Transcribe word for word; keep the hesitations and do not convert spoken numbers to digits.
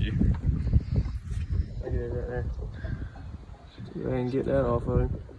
you. Look at it right there. Go ahead and get that off of him.